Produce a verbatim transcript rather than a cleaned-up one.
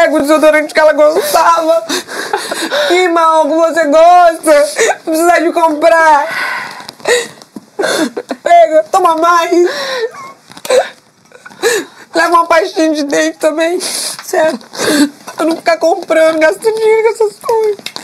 pega o desodorante que ela gostava. Que mal que você gosta. Não precisa de comprar. Pega, toma mais. Leva uma pastinha de dente também. Certo? Pra não ficar comprando, gastando dinheiro com essas coisas.